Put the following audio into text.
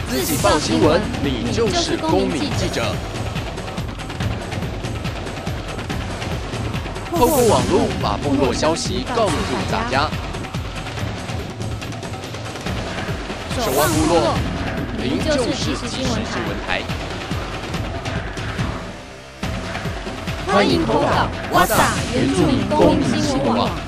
自己报新闻，你就是公民记者。透过网络把部落消息告诉大家。守望部落，您就是即时新闻台。欢迎投稿，哇塞，原住民公民新闻网。